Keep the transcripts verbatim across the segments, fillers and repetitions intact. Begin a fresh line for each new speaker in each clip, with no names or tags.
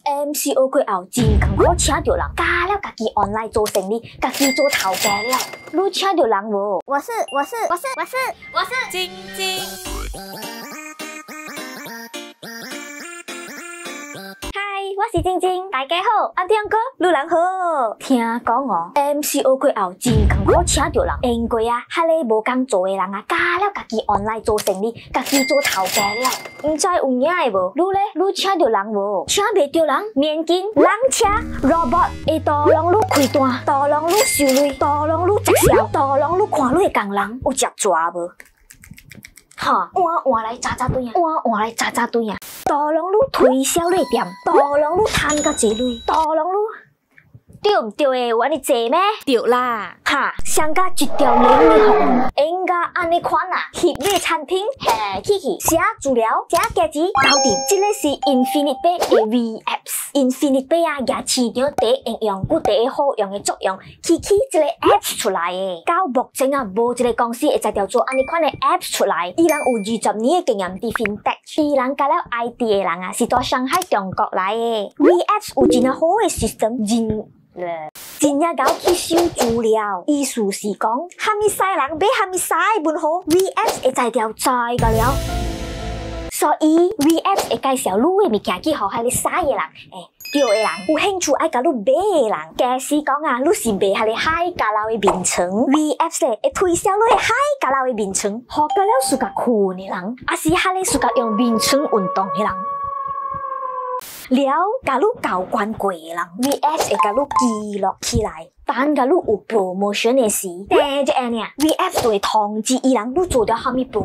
M C O 过后，真艰苦请到人，加了家己 online 做生意，家己做头家了。你请到人无？
我是我是我是我是
我是晶晶。
我是晶晶，大家好，阿弟哥，你人好。听讲哦 ，M C O 过后真艰苦请到人，因为啊，遐个无工做的人啊，加了家己 online 做生意，家己做头家了。唔知有影的无？你咧，你请到人无？请袂到人，免紧，人车 robot 会导让你开单，导让你收钱，导让你直销，导让你看你的工人有食抓无？哈，换换来炸炸堆啊，换换来炸炸堆啊。导让你推销你店，导让你赚个钱钱，导让你对唔对诶？我你坐咩？
对啦，
哈，上加一条龙的服务，应该安尼款啊，翕你餐厅，嘿，去去写资料，写价钱，搞定。这个是 Infinite Pay 的 V Apps，Infinite Pay 啊，也市场第一应用，有第一好用的作用，去去这个 Apps 出来的。到目前啊，无一个公司会再调做安尼款的 Apps 出来。伊人有二十年的经验伫 FinTech， 伊人加了 I T 的人啊，是在上海中国来的。V Apps 有真好的 system， 真。真呀，搞去收资料，意思是讲，哈咪使人买哈咪使本好 ，V Apps 会再调再个了。所以 V Apps 会介绍你的物件去互遐个使的人，诶，对的人，有兴趣爱甲你买的人。假使讲啊，你是卖遐个海家楼的名称 ，V Apps 咧会推销你的海家楼的名称，互到了暑假困的人，还是遐个暑假用名称运动的人。了，甲你交关过的人 ，V Apps 会甲你记录起来。凡甲你有 promotion 的时，第一下呢 ，V Apps 就会通知伊人你做掉虾米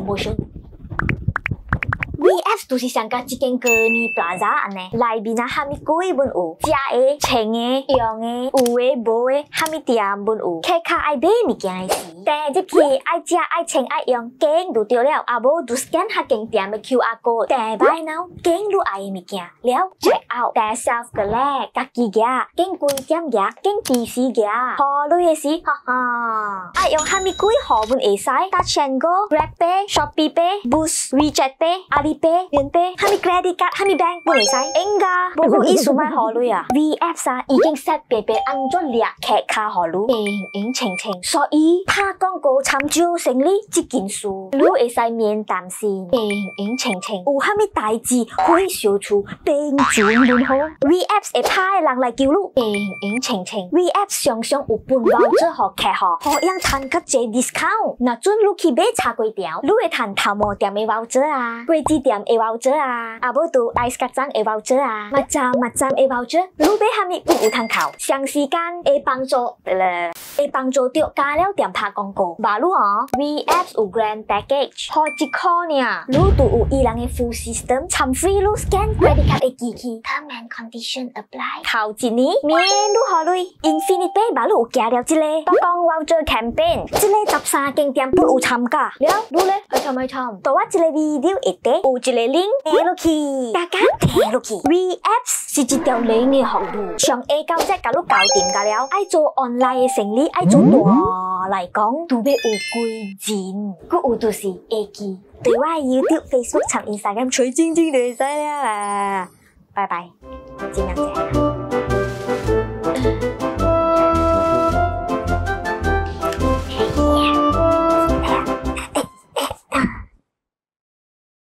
promotion。V Apps 就是像甲一间高尼 plaza 安尼，内面啊虾米贵本有，食的、穿的、用的，有的无的，虾米店本有。客卡爱买物件的时，第一去爱食、爱穿、爱用，经就对了，啊无就 scan 遐间店的 Q R code， 第摆喏，经你爱的物件，了 check out， 第 self collect， 家己夹，经几点夹，经几时夹，付钱的时，哈哈，爱用虾米贵号本会使 ，Touch and Go、Grab Pay、Shopee Pay、Boost、WeChat Pay、Ali。Pay、连 Pay、哈咪 credit card、哈咪 bank 都会使，应该无好意思买好钱啊。V Apps 啊已经 set 白白安怎掠客卡好钱，平平清清。所以拍广告参照生意这件事，你会使免担心，平平清清。有哈咪代志可以小处平转变好。V Apps 会派人来救你，平平清清。V Apps 常常有分包做互客户，可以赚较济 discount。若准你去买茶粿条，你会赚头毛店的包折啊，果子店的包折啊，啊无就 ice 甲章的包折啊，麦站麦站的包折，你买虾米有有通扣，长时间会帮助咧，会帮助到加了店拍广告。话你哦 ，V Apps 有 Grand Package， 好一箍呢，你就有伊人的 full system， 参 free 你 scan credit card 的机器 ，term and condition apply， 头一年免你好累 ，Infinite Pay 话你有加了一个，当讲 voucher campaign， 这个十三间店都有参加，了你咧去参咪参，到我一个 video 下底有一个 link。睇落去，加减睇落去 ，V Apps 是一条龙的服务，从 A 到 Z 甲你搞定噶了。爱做 online 的生意，爱做大来讲，都要有几钱，佮有就是会记。对我 YouTube、Facebook、参 Instagram 随晶晶就会使了啦。拜拜，尽量这样。